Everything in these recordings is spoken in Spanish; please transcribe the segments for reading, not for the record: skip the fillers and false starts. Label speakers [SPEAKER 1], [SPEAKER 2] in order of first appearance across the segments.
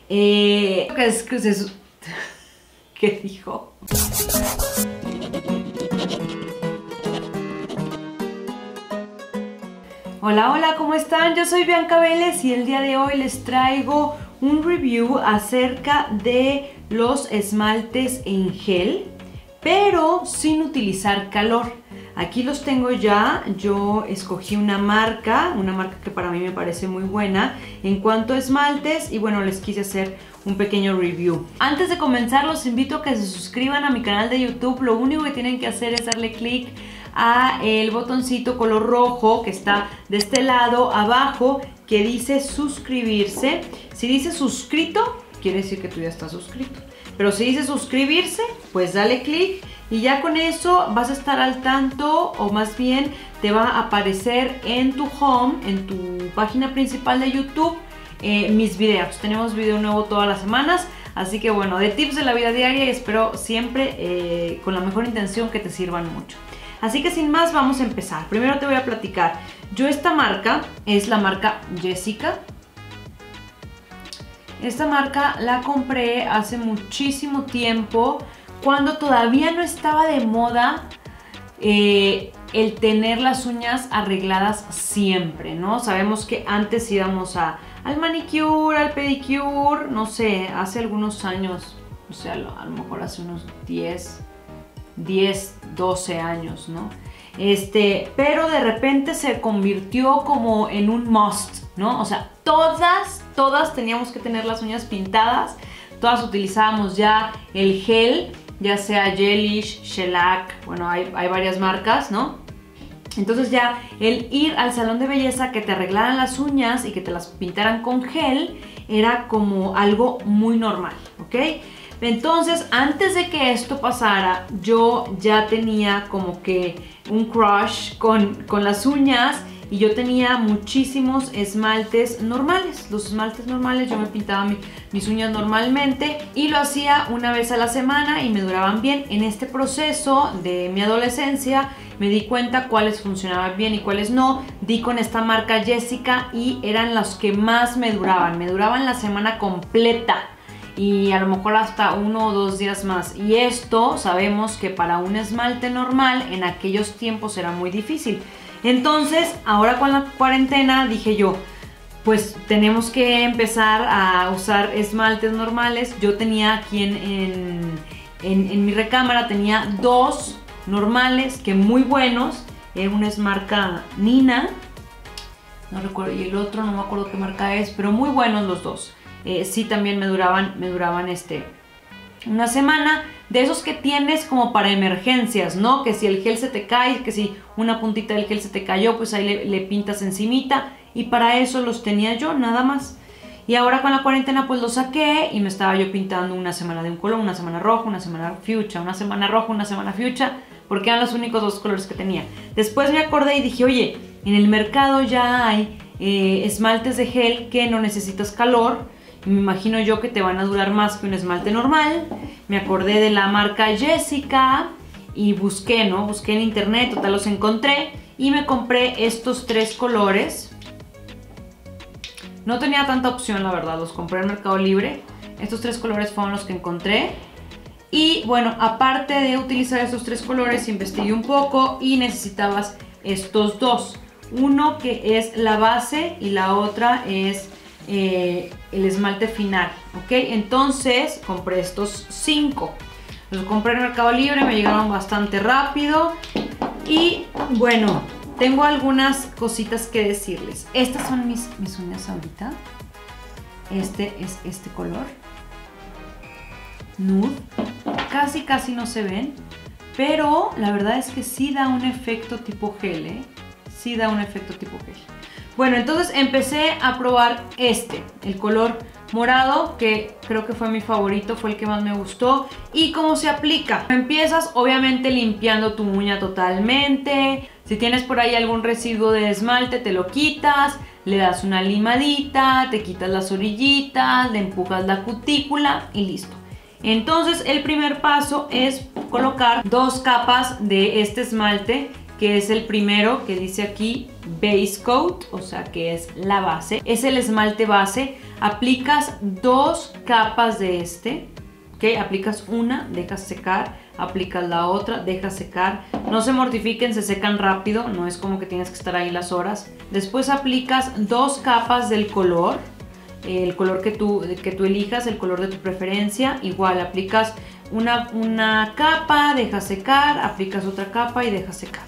[SPEAKER 1] ¿Qué dijo? Hola, hola, ¿cómo están? Yo soy Bianca Vélez y el día de hoy les traigo un review acerca de los esmaltes en gel, pero sin utilizar calor. Aquí los tengo ya. Yo escogí una marca que para mí me parece muy buena en cuanto a esmaltes y bueno, les quise hacer un pequeño review. Antes de comenzar, los invito a que se suscriban a mi canal de YouTube. Lo único que tienen que hacer es darle clic a el botoncito color rojo que está de este lado abajo que dice suscribirse. Si dice suscrito, quiere decir que tú ya estás suscrito. Pero si dice suscribirse, pues dale clic y ya con eso vas a estar al tanto, o más bien te va a aparecer en tu home, en tu página principal de YouTube, mis videos. Tenemos video nuevo todas las semanas, así que bueno, de tips de la vida diaria, y espero siempre con la mejor intención que te sirvan mucho. Así que sin más, vamos a empezar. Primero te voy a platicar. Yo esta marca es la marca Jessica. Esta marca la compré hace muchísimo tiempo, cuando todavía no estaba de moda el tener las uñas arregladas siempre, ¿no? Sabemos que antes íbamos al manicure, al pedicure, no sé, hace algunos años, o sea, a lo mejor hace unos 10, 12 años, ¿no? Pero de repente se convirtió como en un must, ¿no? O sea, todas teníamos que tener las uñas pintadas, todas utilizábamos ya el gel, ya sea Gelish, Shellac, bueno, hay varias marcas, ¿no? Entonces ya el ir al salón de belleza, que te arreglaran las uñas y que te las pintaran con gel, era como algo muy normal, ¿ok? Entonces, antes de que esto pasara, yo ya tenía como que un crush con las uñas, y yo tenía muchísimos esmaltes normales. Los esmaltes normales, yo me pintaba mis uñas normalmente y lo hacía una vez a la semana y me duraban bien. En este proceso de mi adolescencia me di cuenta cuáles funcionaban bien y cuáles no. Di con esta marca Jessica y eran los que más me duraban la semana completa y a lo mejor hasta 1 o 2 días más. Y esto sabemos que para un esmalte normal en aquellos tiempos era muy difícil. Entonces, ahora con la cuarentena dije yo, pues tenemos que empezar a usar esmaltes normales. Yo tenía aquí en mi recámara, tenía 2 normales que muy buenos. Una es marca Nina, no recuerdo, y el otro no me acuerdo qué marca es, pero muy buenos los 2. Sí, también me duraban una semana, de esos que tienes como para emergencias, ¿no? Que si el gel se te cae, que si una puntita del gel se te cayó, pues ahí le pintas encimita, y para eso los tenía yo, nada más. Y ahora con la cuarentena pues los saqué y me estaba yo pintando una semana de un color, una semana rojo, una semana fuchsia, una semana rojo, una semana fuchsia, porque eran los únicos 2 colores que tenía. Después me acordé y dije, oye, en el mercado ya hay esmaltes de gel que no necesitas calor. Me imagino yo que te van a durar más que un esmalte normal. Me acordé de la marca Jessica y busqué, ¿no? Busqué en internet, total los encontré y me compré estos 3 colores. No tenía tanta opción, la verdad, los compré en Mercado Libre. Estos 3 colores fueron los que encontré. Y bueno, aparte de utilizar estos 3 colores, investigué un poco y necesitabas estos 2. Uno que es la base y la otra es el esmalte final, ¿ok? Entonces compré estos 5. Los compré en Mercado Libre, me llegaron bastante rápido. Y bueno, tengo algunas cositas que decirles. Estas son mis uñas ahorita. Este es este color nude. Casi no se ven, pero la verdad es que sí da un efecto tipo gel, ¿eh? Sí da un efecto tipo gel. Bueno, entonces empecé a probar el color morado, que creo que fue mi favorito, fue el que más me gustó. ¿Y cómo se aplica? Empiezas obviamente limpiando tu uña totalmente. Si tienes por ahí algún residuo de esmalte, te lo quitas, le das una limadita, te quitas las orillitas, le empujas la cutícula y listo. Entonces el primer paso es colocar 2 capas de este esmalte que es el primero que dice aquí Base Coat, o sea que es la base. Es el esmalte base. Aplicas 2 capas de este, ¿ok? Aplicas una, dejas secar, aplicas la otra, dejas secar. No se mortifiquen, se secan rápido, no es como que tienes que estar ahí las horas. Después aplicas 2 capas del color, el color que tú elijas, el color de tu preferencia. Igual aplicas una capa, dejas secar, aplicas otra capa y dejas secar.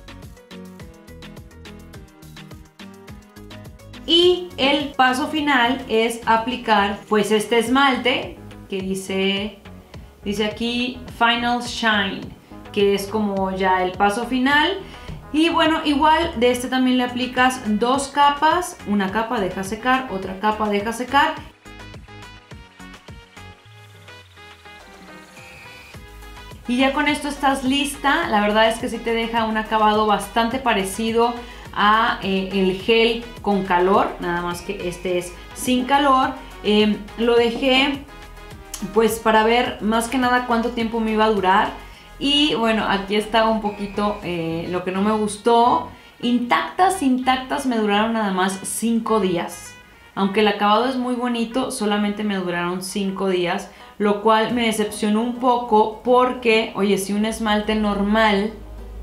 [SPEAKER 1] Y el paso final es aplicar pues este esmalte que dice aquí Final Shine, que es como ya el paso final. Y bueno, igual de este también le aplicas 2 capas, una capa deja secar, otra capa deja secar. Y ya con esto estás lista. La verdad es que sí te deja un acabado bastante parecido a el gel con calor, nada más que este es sin calor. Lo dejé pues para ver más que nada cuánto tiempo me iba a durar. Y bueno, aquí está un poquito lo que no me gustó. Intactas me duraron nada más 5 días. Aunque el acabado es muy bonito, solamente me duraron 5 días. Lo cual me decepcionó un poco porque, oye, si un esmalte normal,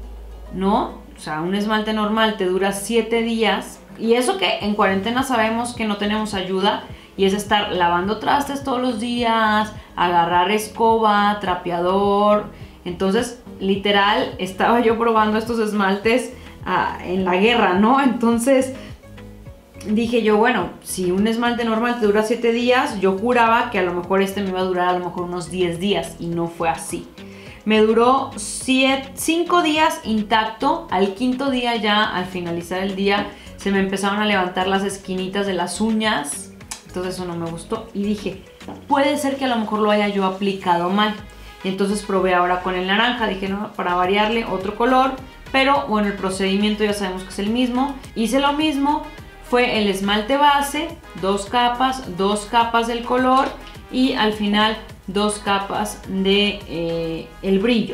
[SPEAKER 1] ¿no? O sea, un esmalte normal te dura 7 días. Y eso que en cuarentena sabemos que no tenemos ayuda. Y es estar lavando trastes todos los días, agarrar escoba, trapeador. Entonces, literal, estaba yo probando estos esmaltes en la guerra, ¿no? Entonces, dije yo, bueno, si un esmalte normal te dura 7 días, yo juraba que a lo mejor este me iba a durar a lo mejor unos 10 días. Y no fue así. Me duró 5 días intacto. Al 5.º día ya, al finalizar el día, se me empezaron a levantar las esquinitas de las uñas. Entonces eso no me gustó. Y dije, puede ser que a lo mejor lo haya yo aplicado mal. Entonces probé ahora con el naranja. Dije, no, para variarle otro color. Pero bueno, el procedimiento ya sabemos que es el mismo. Hice lo mismo. Fue el esmalte base, 2 capas del color. Y al final 2 capas de el brillo.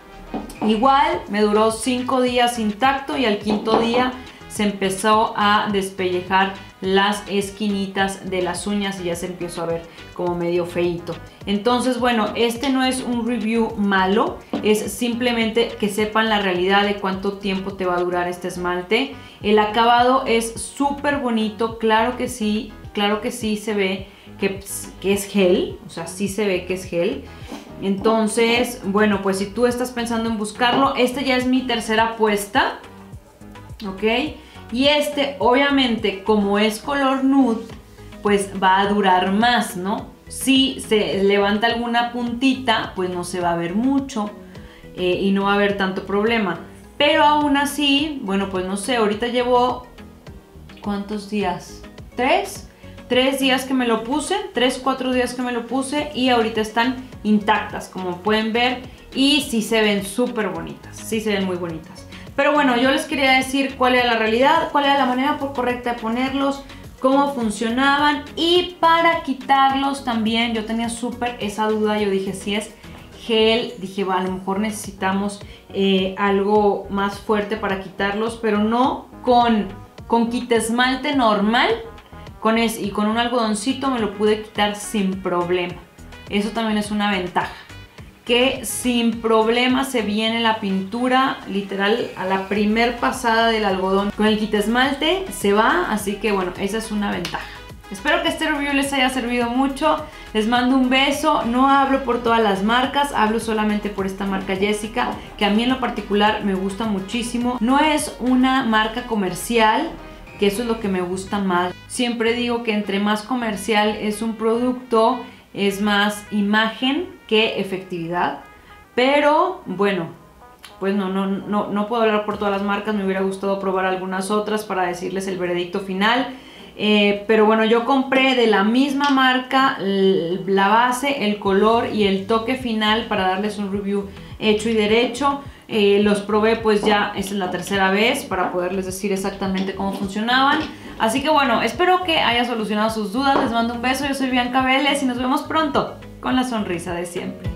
[SPEAKER 1] Igual me duró 5 días intacto y al 5.º día se empezó a despellejar las esquinitas de las uñas y ya se empezó a ver como medio feíto. Entonces, bueno, este no es un review malo, es simplemente que sepan la realidad de cuánto tiempo te va a durar este esmalte. El acabado es súper bonito, claro que sí se ve que es gel, o sea, sí se ve que es gel. Entonces, bueno, pues si tú estás pensando en buscarlo, este ya es mi tercera apuesta, ¿ok? Y este, obviamente, como es color nude, pues va a durar más, ¿no? Si se levanta alguna puntita, pues no se va a ver mucho y no va a haber tanto problema. Pero aún así, bueno, pues no sé, ahorita llevo, ¿cuántos días? ¿3 días que me lo puse? 4 días que me lo puse y ahorita están intactas, como pueden ver. Y sí se ven súper bonitas, sí se ven muy bonitas. Pero bueno, yo les quería decir cuál era la realidad, cuál era la manera correcta de ponerlos, cómo funcionaban. Y para quitarlos también, yo tenía súper esa duda, yo dije si es gel, dije va, a lo mejor necesitamos algo más fuerte para quitarlos, pero no con quitesmalte normal, y con un algodoncito me lo pude quitar sin problema. Eso también es una ventaja, que sin problema se viene la pintura, literal a la primer pasada del algodón. Con el quitesmalte se va, así que bueno, esa es una ventaja. Espero que este review les haya servido mucho. Les mando un beso. No hablo por todas las marcas, hablo solamente por esta marca Jessica, que a mí en lo particular me gusta muchísimo. No es una marca comercial, que eso es lo que me gusta más. Siempre digo que entre más comercial es un producto, es más imagen que efectividad. Pero bueno, pues no puedo hablar por todas las marcas. Me hubiera gustado probar algunas otras para decirles el veredicto final. Pero bueno, yo compré de la misma marca la base, el color y el toque final para darles un review hecho y derecho. Los probé, pues ya esta es la tercera vez para poderles decir exactamente cómo funcionaban. Así que bueno, espero que haya solucionado sus dudas. Les mando un beso, yo soy Bianca Vélez y nos vemos pronto con la sonrisa de siempre.